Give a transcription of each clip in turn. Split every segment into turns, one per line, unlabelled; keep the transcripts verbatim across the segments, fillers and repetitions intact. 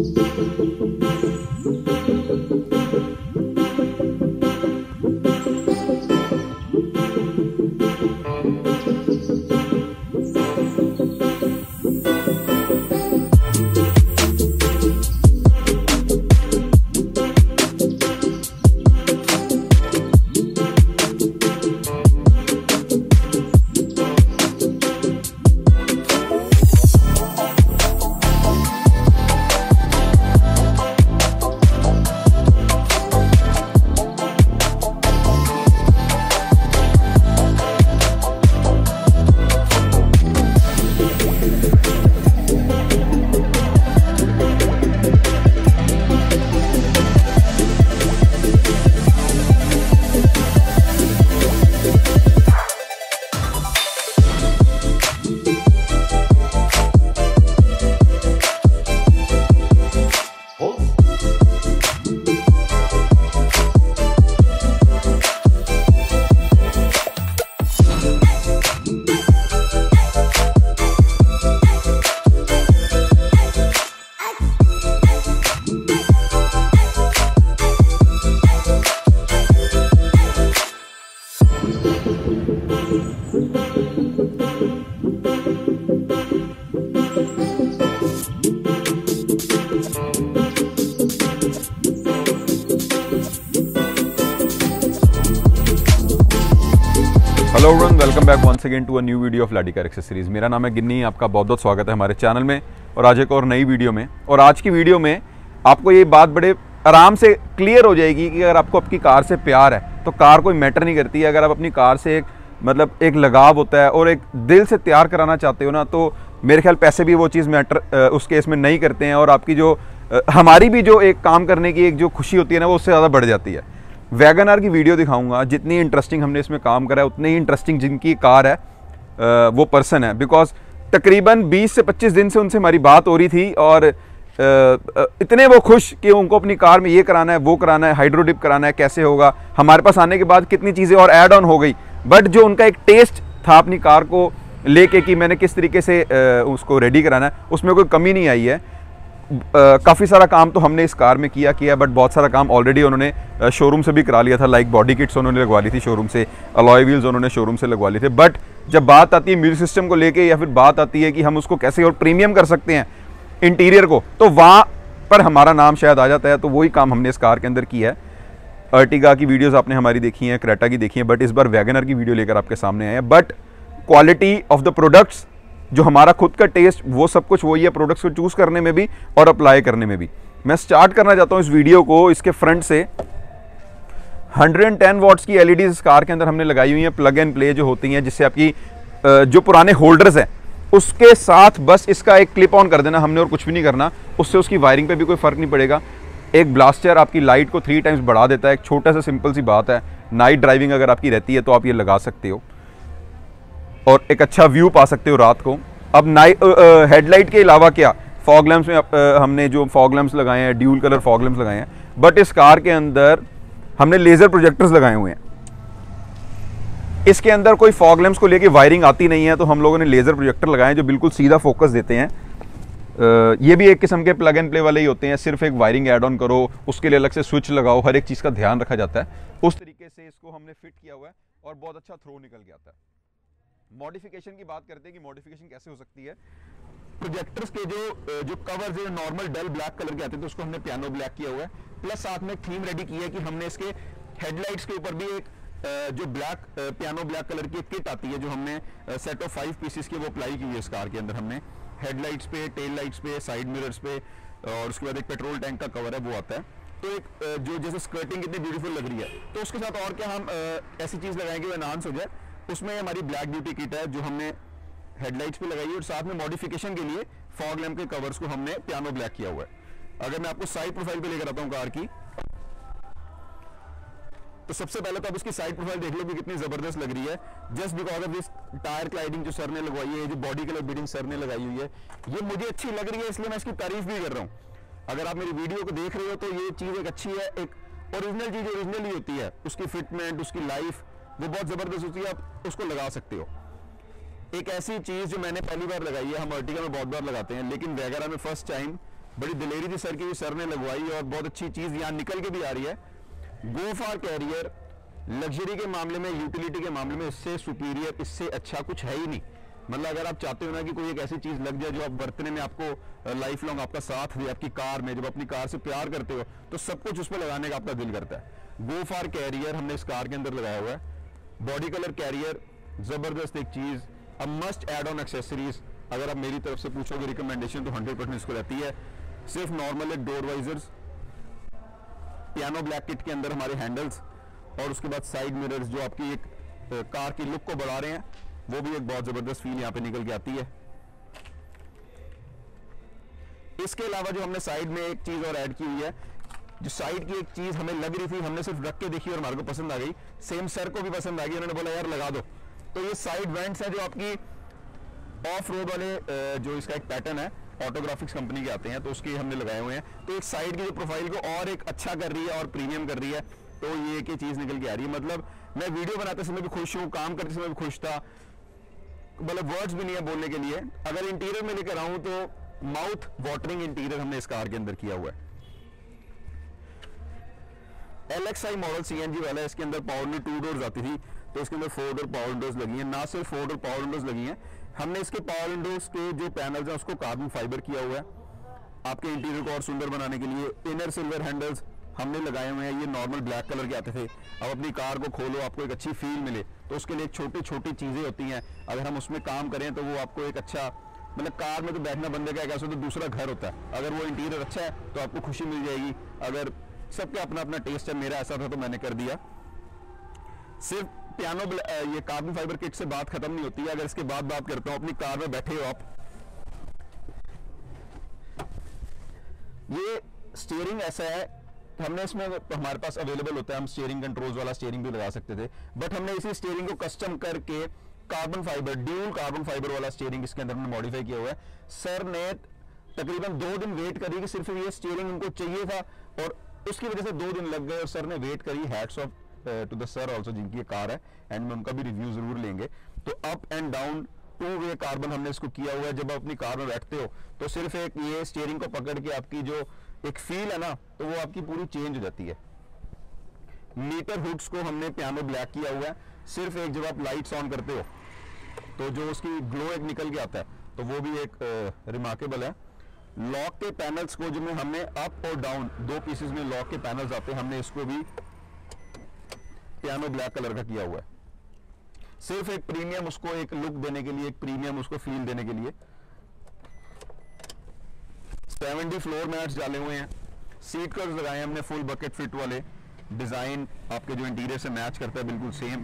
Hello everyone, welcome back once again to a new video of Ladi car accessories. मेरा नाम है गिन्नी, आपका बहुत बहुत स्वागत है हमारे चैनल में और आज एक और नई वीडियो में। और आज की वीडियो में आपको ये बात बड़े आराम से क्लियर हो जाएगी कि अगर आपको आपकी कार से प्यार है तो कार कोई मैटर नहीं करती है। अगर आप अपनी कार से एक मतलब एक लगाव होता है और एक दिल से तैयार कराना चाहते हो ना, तो मेरे ख्याल पैसे भी वो चीज़ मैटर उस केस में नहीं करते हैं। और आपकी जो हमारी भी जो एक काम करने की एक जो खुशी होती है ना, वो उससे ज़्यादा बढ़ जाती है। वैगन आर की वीडियो दिखाऊंगा, जितनी इंटरेस्टिंग हमने इसमें काम करा है उतनी ही इंटरेस्टिंग जिनकी कार है वो पर्सन है। बिकॉज तकरीबन बीस से पच्चीस दिन से उनसे हमारी बात हो रही थी और इतने वो खुश कि उनको अपनी कार में ये कराना है, वो कराना है, हाइड्रो डिप कराना है, कैसे होगा। हमारे पास आने के बाद कितनी चीज़ें और ऐड ऑन हो गई, बट जो उनका एक टेस्ट था अपनी कार को लेके कि मैंने किस तरीके से उसको रेडी कराना है, उसमें कोई कमी नहीं आई है। काफ़ी सारा काम तो हमने इस कार में किया किया बट बहुत सारा काम ऑलरेडी उन्होंने शोरूम से भी करा लिया था। लाइक बॉडी किट्स उन्होंने लगवा ली थी शोरूम से, अलॉय व्हील्स उन्होंने शोरूम से लगवा लिए थे। बट जब बात आती है म्यूजिक सिस्टम को लेके या फिर बात आती है कि हम उसको कैसे और प्रीमियम कर सकते हैं इंटीरियर को, तो वहाँ पर हमारा नाम शायद आ जाता है। तो वही काम हमने इस कार के अंदर किया है। अर्टिगा की वीडियोज़ आपने हमारी देखी हैं, क्रेटा की देखी हैं, बट इस बार वैगन आर की वीडियो लेकर आपके सामने आए हैं। But quality of the products, जो हमारा खुद का टेस्ट, वो सब कुछ वही है प्रोडक्ट्स को चूज़ करने में भी और अप्लाई करने में भी। मैं स्टार्ट करना चाहता हूँ इस वीडियो को इसके फ्रंट से। वन हंड्रेड टेन वॉट्स की एलईडी इस कार के अंदर हमने लगाई हुई है, प्लग एंड प्ले जो होती हैं, जिससे आपकी जो पुराने होल्डर्स हैं उसके साथ बस इसका एक क्लिप ऑन कर देना हमने और कुछ भी नहीं करना। उससे उसकी वायरिंग पे भी कोई फ़र्क नहीं पड़ेगा। एक ब्लास्टर आपकी लाइट को थ्री टाइम्स बढ़ा देता है। एक छोटा सा सिंपल सी बात है, नाइट ड्राइविंग अगर आपकी रहती है तो आप ये लगा सकते हो और एक अच्छा व्यू पा सकते हो रात को। अब नाइट हेडलाइट के अलावा क्या, फॉग लैंप्स में आ, हमने जो फॉग लैंप्स लगाए हैं, ड्यूल कलर फॉग लैंप्स लगाए हैं, बट इस कार के अंदर हमने लेज़र प्रोजेक्टर्स लगाए हुए हैं। इसके अंदर कोई फॉग लैंप्स को लेके वायरिंग आती नहीं है, तो हम लोगों ने लेज़र प्रोजेक्टर लगाए हैं जो बिल्कुल सीधा फोकस देते हैं। आ, ये भी एक किस्म के प्लग एंड प्ले वाले ही होते हैं, सिर्फ एक वायरिंग ऐड ऑन करो, उसके लिए अलग से स्विच लगाओ, हर एक चीज़ का ध्यान रखा जाता है। उस तरीके से इसको हमने फिट किया हुआ है और बहुत अच्छा थ्रो निकल के आता है। मॉडिफिकेशन की बात करते हैं कि मॉडिफिकेशन कैसे हो सकती है। प्रोजेक्टर्स के जो जो कवर जो नॉर्मल डल ब्लैक कलर के आते हैं, तो उसको हमने पियानो ब्लैक किया हुआ है। प्लस साथ में एक थीम रेडी की है कि हमने इसके हेडलाइट्स के ऊपर भी एक जो ब्लैक पियानो ब्लैक कलर की किट आती है, जो हमने सेट ऑफ फाइव पीसेस की वो अप्लाई की हुई है इस कार के अंदर। हमने हेडलाइट्स पे, टेल लाइट्स पे, साइड मिरर्स पे और उसके बाद एक पेट्रोल टैंक का कवर है वो आता है। तो एक जो जैसे स्कर्टिंग कितनी ब्यूटीफुल लग रही है, तो उसके साथ और क्या हम ऐसी चीज़ लगाएंगे वो एनहांस हो जाए, उसमें हमारी ब्लैक ब्यूटी किट है जो हमने हेडलाइट्स पे लगाई है और साथ में मॉडिफिकेशन के लिए फॉग लैंप के कवर्स को हमने पियानो ब्लैक किया हुआ है। अगर मैं आपको साइड प्रोफाइल पे लेकर आता हूं कार की, तो सबसे पहले तो आप इसकी साइड प्रोफाइल देख लो कि कितनी जबरदस्त लग रही है। Just because of this tyre cladding जो सर ने लगवाई है, जो बॉडी कलर बीडिंग सर ने लगाई हुई है, ये मुझे अच्छी लग रही है, इसलिए मैं इसकी तारीफ भी कर रहा हूँ। अगर आप मेरी वीडियो को देख रहे हो तो ये चीज़ एक अच्छी है, एक ओरिजिनल चीज़ ओरिजिनल ही होती है, उसकी फिटमेंट, उसकी लाइफ वो बहुत ज़बरदस्त होती है, आप उसको लगा सकते हो। एक ऐसी चीज़ जो मैंने पहली बार लगाई है, हम अर्टिगा में बहुत बार लगाते हैं, लेकिन वैगन आर में फर्स्ट टाइम बड़ी दिलेरी थी सर की, सर ने लगवाई और बहुत अच्छी चीज यहाँ निकल के भी आ रही है। गो फॉर कैरियर, लग्जरी के मामले में, यूटिलिटी के मामले में इससे सुपीरियर, इससे अच्छा कुछ है ही नहीं। मतलब अगर आप चाहते हो ना कि कोई एक ऐसी चीज लग जाए जो आप बरतने में आपको लाइफ लॉन्ग आपका साथ दे, आपकी कार में, जब अपनी कार से प्यार करते हो तो सब कुछ उस पर लगाने का आपका दिल करता है। गो फॉर कैरियर हमने इस कार के अंदर लगाया हुआ है। बॉडी कलर कैरियर, जबरदस्त एक चीज, अब मस्ट एड ऑन एक्सेसरीज। अगर आप मेरी तरफ से पूछोगे रिकमेंडेशन तो हंड्रेड परसेंट इसको रहती है। सिर्फ नॉर्मल एक door visors, piano black kit के अंदर हमारे हैंडल्स, और उसके बाद साइड मिरर्स जो आपकी एक कार की लुक को बढ़ा रहे हैं, वो भी एक बहुत जबरदस्त फील यहाँ पे निकल के आती है। इसके अलावा जो हमने साइड में एक चीज और ऐड की हुई है, जो साइड की एक चीज हमें लग रही थी, हमने सिर्फ रख के देखी और हमारे को पसंद आ गई, सेम सर को भी पसंद आ गई, उन्होंने बोला यार लगा दो। तो ये साइड वेंट्स है जो आपकी ऑफ रोड वाले, जो इसका एक पैटर्न है ऑटोग्राफिक्स कंपनी के आते हैं, तो उसके हमने लगाए हुए हैं। तो एक साइड की जो प्रोफाइल को और एक अच्छा कर रही है और प्रीमियम कर रही है, तो ये एक चीज निकल के आ रही है। मतलब मैं वीडियो बनाते समय भी खुश हूँ, काम करते समय भी खुश था, मतलब वर्ड्स भी नहीं है बोलने के लिए। अगर इंटीरियर में लेकर आऊं तो माउथ वाटरिंग इंटीरियर हमने इस कार के अंदर किया हुआ है। L X I model CNG वाला है, इसके अंदर पावर विंडो टू डोर्स आती थी, तो इसके अंदर फोर डोर पावर विंडोज लगी हैं। ना सिर्फ फोर डोर पावर विंडोज लगी हैं, हमने इसके पावर विंडोज के जो पैनल्स हैं उसको कार्बन फाइबर किया हुआ है आपके इंटीरियर को और सुंदर बनाने के लिए। इनर सिल्वर हैंडल्स हमने लगाए हुए हैं, ये नॉर्मल ब्लैक कलर के आते थे। अब अपनी कार को खोलो, आपको एक अच्छी फील मिले, तो उसके लिए छोटी छोटी चीजें होती हैं, अगर हम उसमें काम करें तो वो आपको एक अच्छा, मतलब कार में तो बैठना बंदे का एक ऐसा तो दूसरा घर होता है, अगर वो इंटीरियर अच्छा है तो आपको खुशी मिल जाएगी। अगर सबका अपना अपना टेस्ट है, मेरा ऐसा था तो मैंने कर दिया। सिर्फ पियानो ये कार्बन फाइबर किट से बात खत्म नहीं होती है। अगर इसके बाद बात करता हूँ, अपनी कार में बैठे हो आप, ये स्टीयरिंग ऐसा है, हमने इसमें हमारे पास अवेलेबल होता है, हम स्टीयरिंग कंट्रोल्स वाला स्टीयरिंग भी लगा सकते थे, बट हमने इसी स्टीयरिंग को कस्टम करके carbon fibre, dual carbon fibre वाला स्टीयरिंग इसके अंदर हमने मॉडिफाई किया हुआ है। सर ने तकरीबन दो दिन वेट करी कि सिर्फ ये स्टीयरिंग उनको चाहिए था, और उसकी वजह से दो दिन लग गए और सर ने वेट करी। Hats off to the sir also, जिनकी ये कार है, एंड में उनका भी रिव्यू जरूर लेंगे। तो up and down two way carbon हमने इसको किया हुआ है। जब आप अपनी कार में बैठते हो तो सिर्फ एक ये स्टीयरिंग को पकड़ के आपकी जो एक फील है ना, तो वो आपकी पूरी चेंज हो जाती है। मीटर हुड्स को हमने पियानो ब्लैक किया हुआ है, सिर्फ एक जब आप लाइट्स ऑन करते हो तो जो उसकी ग्लो एक निकल के आता है, तो वो भी एक रिमार्केबल है। लॉक के पैनल्स को जो में हमने अप और डाउन दो पीसेस में लॉक के पैनल्स आते हैं, हमने इसको भी पियानो ब्लैक कलर का किया हुआ है, सिर्फ एक प्रीमियम उसको एक लुक देने के लिए, एक प्रीमियम उसको फील देने के लिए। सेवेंटी फ्लोर मैट्स डाले हुए हैं, सीट कवर्स लगाए हमने फुल बकेट फिट वाले, डिजाइन आपके जो इंटीरियर से मैच करता है बिल्कुल सेम।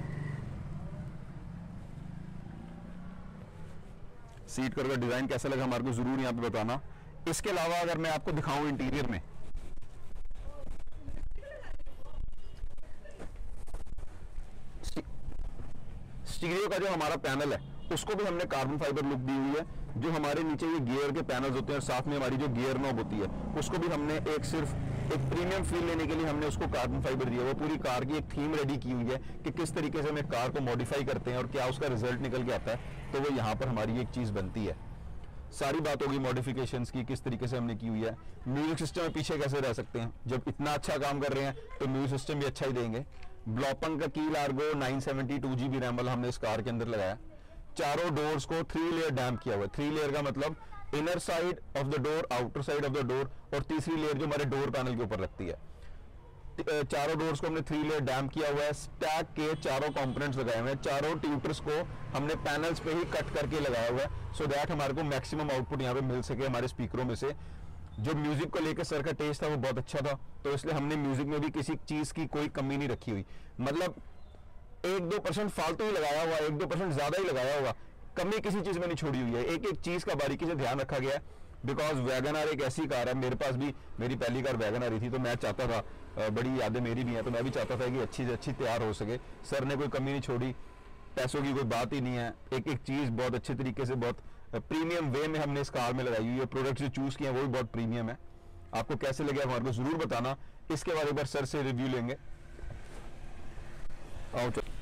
सीट कवर का डिजाइन कैसा लगा हमारे को जरूर यहाँ पे बताना। इसके अलावा अगर मैं आपको दिखाऊं इंटीरियर में, स्टीरियो का जो हमारा पैनल है उसको भी हमने कार्बन फाइबर लुक दी हुई है। जो हमारे नीचे ये गियर के पैनल्स होते हैं, साथ में हमारी जो गियर नॉब होती है, उसको भी हमने एक सिर्फ एक प्रीमियम फील लेने के लिए हमने उसको कार्बन फाइबर दिया। वो पूरी कार की एक थीम रेडी की हुई है कि किस तरीके से हम एक कार को मॉडिफाई करते हैं और क्या उसका रिजल्ट निकल के आता है, तो वो यहाँ पर हमारी एक चीज बनती है। सारी बात होगी मॉडिफिकेशंस की, किस तरीके से हमने की हुई है। म्यूजिक सिस्टम में पीछे कैसे रह सकते हैं, जब इतना अच्छा काम कर रहे हैं तो म्यूजिक सिस्टम भी अच्छा ही देंगे। ब्लॉपन का की Largo nine seventy two GB RAM वाला हमने इस कार के अंदर लगाया। चारों डोर्स को थ्री लेयर डैम्प किया हुआ है। थ्री लेयर का मतलब inner side of the door, outer side of the door, और तीसरी लेयर जो हमारे डोर पैनल के ऊपर लगती है। चारों डोर्स को हमने थ्री लेयर डैम्प किया हुआ है। स्टैक के चारों कंपोनेंट्स लगाए हुए हैं। चारों ट्यूटर्स को हमने पैनल्स पे ही कट करके लगाया हुआ है, सो दैट हमारे को मैक्सिमम आउटपुट यहाँ पे मिल सके हमारे स्पीकरों में से। जो म्यूजिक को लेकर सर का टेस्ट था वो बहुत अच्छा था, तो इसलिए हमने म्यूजिक में भी किसी चीज की कोई कमी नहीं रखी हुई। मतलब एक दो परसेंट फालतू ही लगाया हुआ, एक दो परसेंट ज्यादा ही लगाया हुआ, कमी किसी चीज में नहीं छोड़ी हुई है। एक एक चीज का बारीकी से ध्यान रखा गया है, बिकॉज वैगन आर एक ऐसी कार है, मेरे पास भी मेरी पहली कार वैगन आर थी, तो मैं चाहता था, बड़ी यादें मेरी भी हैं, तो मैं भी चाहता था कि अच्छी से अच्छी तैयार हो सके। सर ने कोई कमी नहीं छोड़ी, पैसों की कोई बात ही नहीं है। एक एक चीज बहुत अच्छे तरीके से, बहुत प्रीमियम वे में हमने इस कार में लगाई हुई है। प्रोडक्ट जो चूज किए हैं वो भी बहुत प्रीमियम है। आपको कैसे लगे हमारे को जरूर बताना। इसके बाद एक बार सर से रिव्यू लेंगे।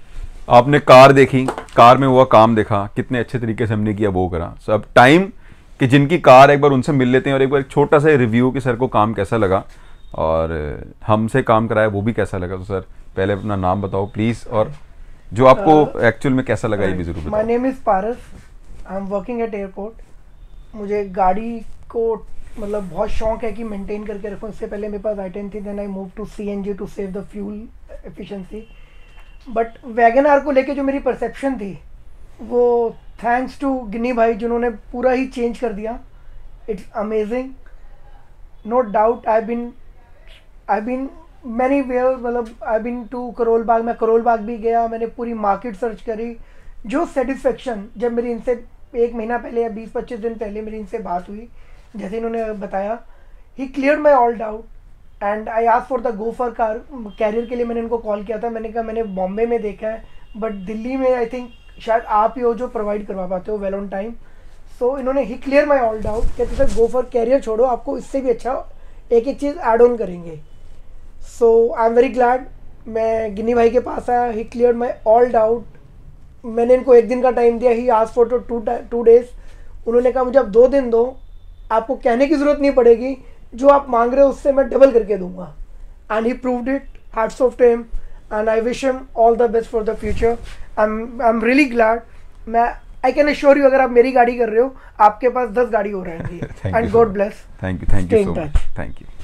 आपने कार देखी, कार में हुआ काम देखा, कितने अच्छे तरीके से हमने किया वो करा। सब टाइम कि जिनकी कार, एक बार उनसे मिल लेते हैं और एक बार एक छोटा सा रिव्यू कि सर को काम कैसा लगा और हमसे काम कराया वो भी कैसा लगा। तो सर पहले अपना नाम बताओ प्लीज़, और जो आपको एक्चुअल uh, में कैसा लगा ये भी जरूर बताओ।
My name is Paras, I am working at airport. मुझे गाड़ी को मतलब बहुत शौक है कि मेंटेन करके रखूँ। इससे पहले मेरे पास आई टेन थी, then I move to C N G to save the fuel efficiency. But Wagon R को लेके जो मेरी परसेप्शन थी वो थैंक्स टू गिन्नी भाई जिन्होंने पूरा ही चेंज कर दिया। It's amazing, no doubt. I been I been many where, मतलब I bin to Karol Bagh. मैं करोल बाग भी गया, मैंने पूरी मार्केट सर्च करी। जो सेटिस्फेक्शन जब मेरी इनसे एक महीना पहले या बीस पच्चीस दिन पहले मेरी इनसे बात हुई, जैसे इन्होंने बताया, he clear my all doubt and I ask for the go for car carrier के लिए। मैंने इनको कॉल किया था, मैंने कहा मैंने बॉम्बे में देखा है बट दिल्ली में आई थिंक शायद आप ही हो जो प्रोवाइड करवा पाते हो वेल ऑन टाइम। सो इन्होंने he clear my all doubt, कहते सर गो फॉर कैरियर छोड़ो, आपको इससे भी अच्छा एक एक चीज़ एड ऑन करेंगे। So I am very glad. मैं गिन्नी भाई के पास आया, he clear my all doubt. मैंने इनको एक दिन का टाइम दिया, he ask for two two days. उन्होंने कहा मुझे अब दो दिन दो, आपको कहने की ज़रूरत नहीं पड़ेगी, जो आप मांग रहे हो उससे मैं डबल करके दूंगा। And he proved it, hats off to him and I wish him all the best for the future. I am I am really glad. मैं आई कैन अश्योर यू, अगर आप मेरी गाड़ी कर रहे हो आपके पास दस गाड़ी हो रहेंगी। And God bless.
Thank you, thank you so much, thank you.